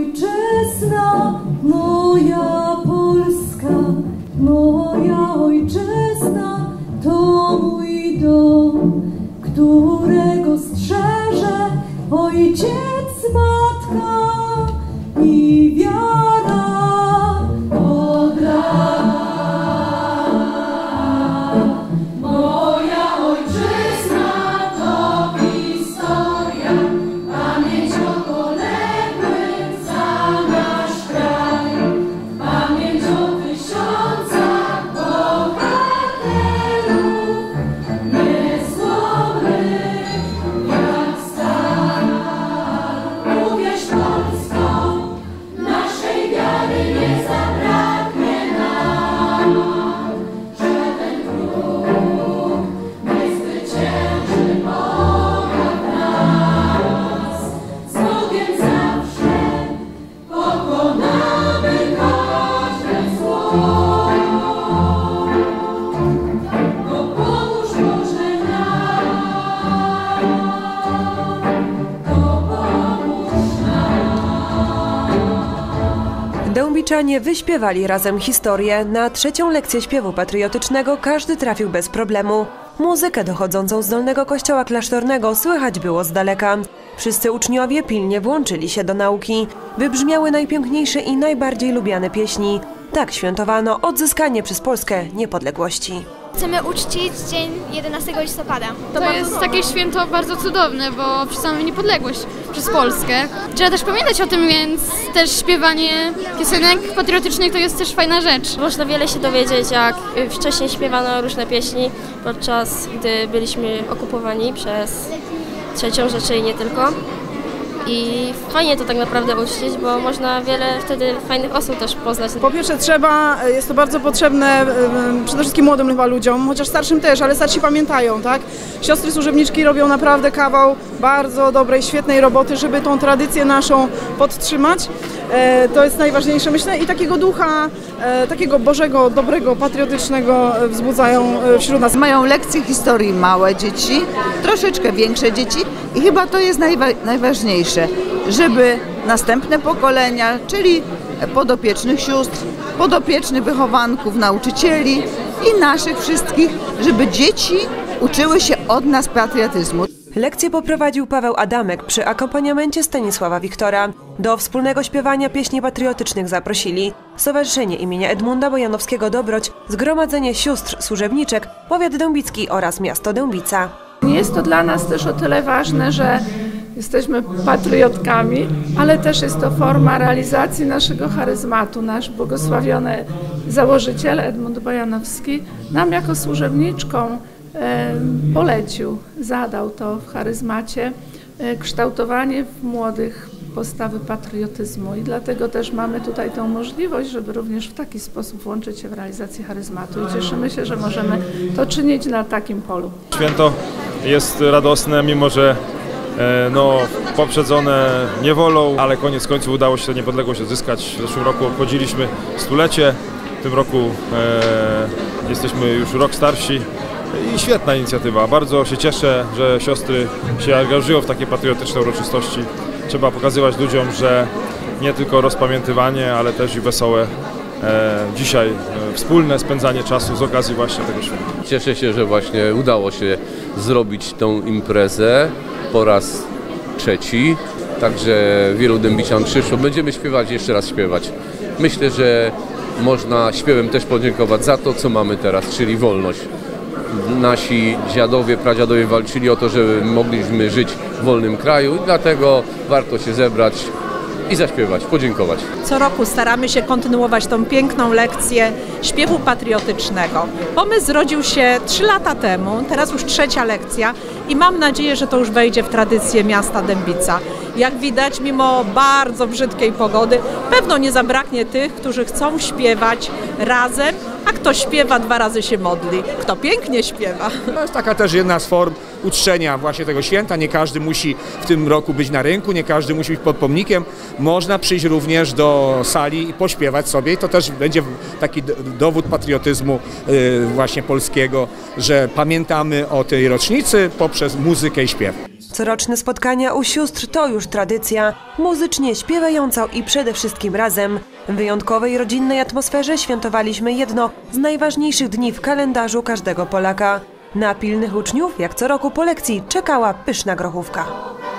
ojczyzna, moja Polska, moja ojczyzna, to mój dom, którego strzeże ojciec, matka i wiara od lat. Moja ojczyzna to historia, pamięć o poległych za nasz kraj, pamięć o tysiącach bohaterów, niezłomnych jak stal. Uwierz Polsko, naszej wiary nie zabraknie nam, żaden wróg nie zwycięży Boga w nas. Z Bogiem zawsze pokonamy każde zło. No pomóż Boże nam, to pomóż nam. Dębiczanie wyśpiewali razem historię. Na trzecią lekcję śpiewu patriotycznego każdy trafił bez problemu. Muzykę dochodzącą z dolnego kościoła klasztornego słychać było z daleka. Wszyscy uczniowie pilnie włączyli się do nauki. Wybrzmiały najpiękniejsze i najbardziej lubiane pieśni. Tak świętowano odzyskanie przez Polskę niepodległości. Chcemy uczcić dzień 11 listopada. To jest takie święto bardzo cudowne, bo przedstawiamy niepodległość przez Polskę. Trzeba też pamiętać o tym, więc też śpiewanie piosenek patriotycznych to jest też fajna rzecz. Można wiele się dowiedzieć, jak wcześniej śpiewano różne pieśni, podczas gdy byliśmy okupowani przez III Rzeszę i nie tylko. I fajnie to tak naprawdę uczcić, bo można wiele wtedy fajnych osób też poznać. Po pierwsze jest to bardzo potrzebne przede wszystkim młodym chyba ludziom, chociaż starszym też, ale starsi pamiętają, tak? Siostry służebniczki robią naprawdę kawał bardzo dobrej, świetnej roboty, żeby tą tradycję naszą podtrzymać. To jest najważniejsze, myślę, i takiego ducha, takiego bożego, dobrego, patriotycznego wzbudzają wśród nas. Mają lekcje historii małe dzieci, troszeczkę większe dzieci i chyba to jest najważniejsze, żeby następne pokolenia, czyli podopiecznych sióstr, podopiecznych wychowanków, nauczycieli i naszych wszystkich, żeby dzieci uczyły się od nas patriotyzmu. Lekcję poprowadził Paweł Adamek przy akompaniamencie Stanisława Wiktora. Do wspólnego śpiewania pieśni patriotycznych zaprosili Stowarzyszenie imienia Edmunda Bojanowskiego Dobroć, Zgromadzenie Sióstr Służebniczek, Powiat Dębicki oraz miasto Dębica. Jest to dla nas też o tyle ważne, że jesteśmy patriotkami, ale też jest to forma realizacji naszego charyzmatu. Nasz błogosławiony założyciel Edmund Bojanowski nam jako służebniczkom polecił, zadał to w charyzmacie, kształtowanie w młodych postawy patriotyzmu i dlatego też mamy tutaj tę możliwość, żeby również w taki sposób włączyć się w realizację charyzmatu i cieszymy się, że możemy to czynić na takim polu. Święto jest radosne, mimo że poprzedzone niewolą, ale koniec końców udało się tę niepodległość odzyskać. W zeszłym roku obchodziliśmy stulecie, w tym roku jesteśmy już rok starsi. I świetna inicjatywa. Bardzo się cieszę, że siostry się angażują w takie patriotyczne uroczystości. Trzeba pokazywać ludziom, że nie tylko rozpamiętywanie, ale też i wesołe dzisiaj wspólne spędzanie czasu z okazji właśnie tego święta. Cieszę się, że właśnie udało się zrobić tą imprezę po raz trzeci. Także wielu dębician przyszło. Będziemy śpiewać, jeszcze raz śpiewać. Myślę, że można śpiewem też podziękować za to, co mamy teraz, czyli wolność. Nasi dziadowie, pradziadowie walczyli o to, żeby mogliśmy żyć w wolnym kraju i dlatego warto się zebrać i zaśpiewać, podziękować. Co roku staramy się kontynuować tą piękną lekcję śpiewu patriotycznego. Pomysł zrodził się 3 lata temu, teraz już 3. lekcja i mam nadzieję, że to już wejdzie w tradycję miasta Dębica. Jak widać, mimo bardzo brzydkiej pogody, pewno nie zabraknie tych, którzy chcą śpiewać razem, a kto śpiewa 2 razy się modli. Kto pięknie śpiewa. To jest taka też jedna z form uczczenia właśnie tego święta. Nie każdy musi w tym roku być na rynku, nie każdy musi być pod pomnikiem. Można przyjść również do sali i pośpiewać sobie. I to też będzie taki dowód patriotyzmu właśnie polskiego, że pamiętamy o tej rocznicy poprzez muzykę i śpiew. Coroczne spotkania u sióstr to już tradycja, muzycznie, śpiewająco i przede wszystkim razem. W wyjątkowej rodzinnej atmosferze świętowaliśmy jedno z najważniejszych dni w kalendarzu każdego Polaka. Na pilnych uczniów, jak co roku po lekcji, czekała pyszna grochówka.